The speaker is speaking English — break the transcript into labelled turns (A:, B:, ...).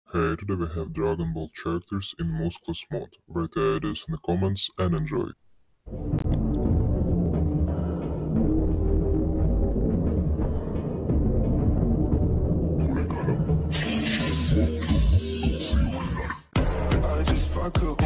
A: Hey, today we have Dragon Ball characters in muscless mode. Write the ideas in the comments and enjoy.
B: I just fuck up